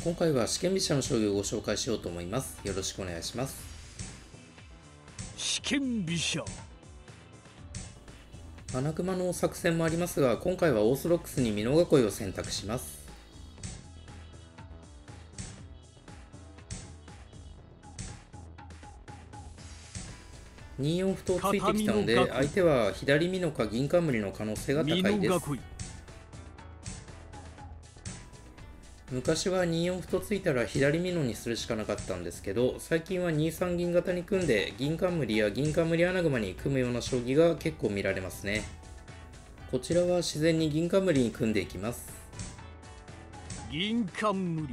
今回は四間飛車の将棋をご紹介しようと思います。よろしくお願いします。 四間飛車。 穴熊の作戦もありますが、今回はオーソドックスに美濃囲いを選択します。2四歩とついてきたので、相手は左美濃か銀冠の可能性が高いです。昔は2四歩とついたら左美濃にするしかなかったんですけど、最近は2三銀型に組んで銀冠や銀冠穴熊に組むような将棋が結構見られますね。こちらは自然に銀冠に組んでいきます。 銀冠。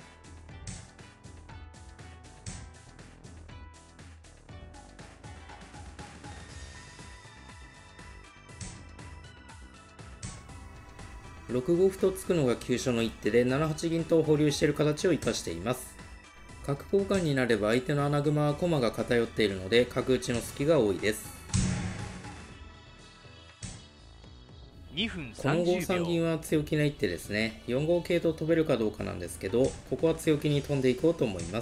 6五歩と突くのが急所の一手で、7八銀と保留している形を生かしています。角交換になれば相手の穴熊は駒が偏っているので角打ちの隙が多いです。この5三銀は強気な一手ですね。4五桂と飛べるかどうかなんですけど、ここは強気に飛んでいこうと思います。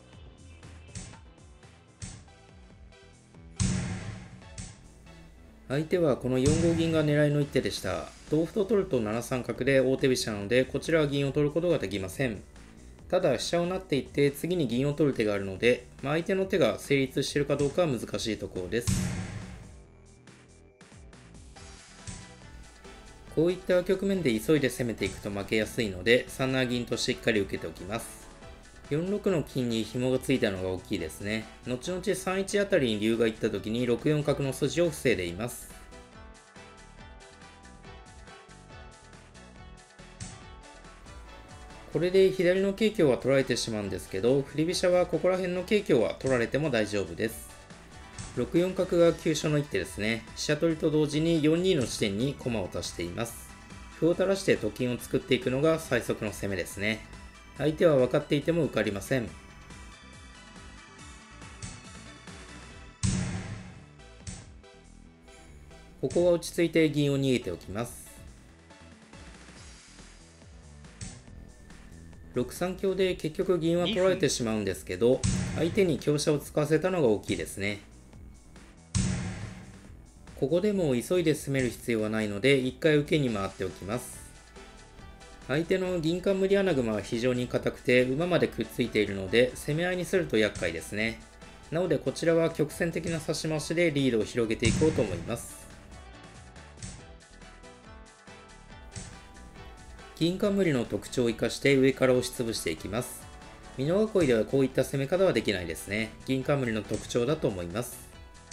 相手はこの4五銀が狙いの一手でした。同歩と取ると7三角で王手飛車なので、こちらは銀を取ることができません。ただ飛車を成っていって次に銀を取る手があるので、相手の手が成立しているかどうかは難しいところです。こういった局面で急いで攻めていくと負けやすいので、3七銀としっかり受けておきます。4六の金に紐がついたのが大きいですね。後々3一あたりに竜が行った時に6四角の筋を防いでいます。これで左の桂香は取られてしまうんですけど、振り飛車はここら辺の桂香は取られても大丈夫です。6四角が急所の一手ですね。飛車取りと同時に4二の地点に駒を足しています。歩を垂らしてと金を作っていくのが最速の攻めですね。相手は分かっていても受かりません。ここは落ち着いて銀を逃げておきます。6三香で結局銀は取られてしまうんですけど、相手に香車を使わせたのが大きいですね。ここでも急いで攻める必要はないので、一回受けに回っておきます。相手の銀冠穴熊は非常に硬くて馬までくっついているので、攻め合いにすると厄介ですね。なのでこちらは曲線的な指し回しでリードを広げていこうと思います。銀冠の特徴を生かして上から押しつぶしていきます。美濃囲いではこういった攻め方はできないですね。銀冠の特徴だと思います。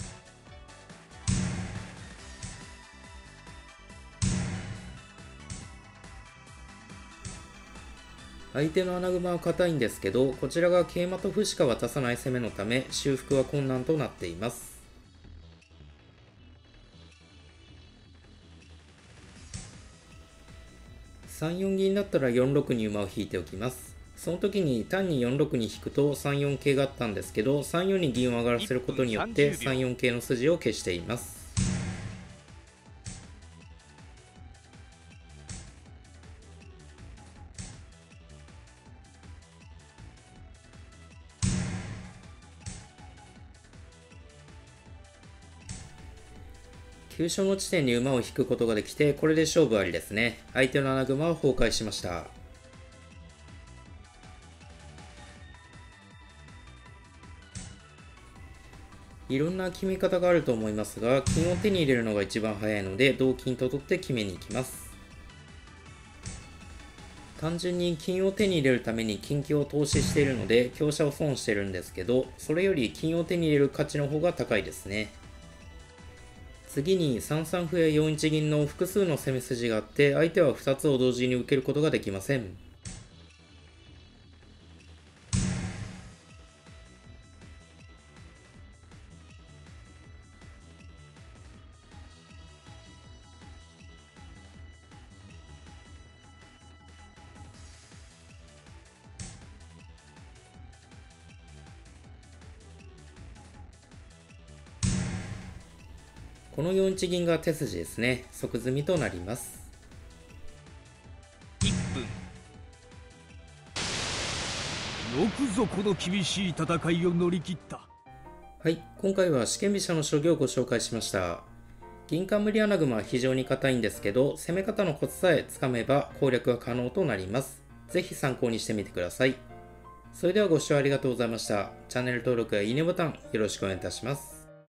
相手の穴熊は硬いんですけど、こちらが桂馬と歩しか渡さない攻めのため修復は困難となっています。3四銀だったら4六に馬を引いておきます。その時に単に4六に引くと3四桂があったんですけど、3四に銀を上がらせることによって3四桂の筋を消しています。急所の地点に馬を引くことができて、これで勝負ありですね。相手の穴熊は崩壊しました。いろんな決め方があると思いますが、金を手に入れるのが一番早いので、同金と取って決めに行きます。単純に金を手に入れるために金香を投資しているので、香車を損してるんですけど、それより金を手に入れる価値の方が高いですね。次に3三歩や4一銀の複数の攻め筋があって、相手は2つを同時に受けることができません。この4一銀が手筋ですね。即詰みとなります。 1分。 よくぞこの厳しい戦いを乗り切った。 はい、今回は四間飛車の将棋をご紹介しました。銀冠穴熊は非常に硬いんですけど、攻め方のコツさえつかめば攻略が可能となります。ぜひ参考にしてみてください。それではご視聴ありがとうございました。チャンネル登録やいいねボタンよろしくお願いいたします。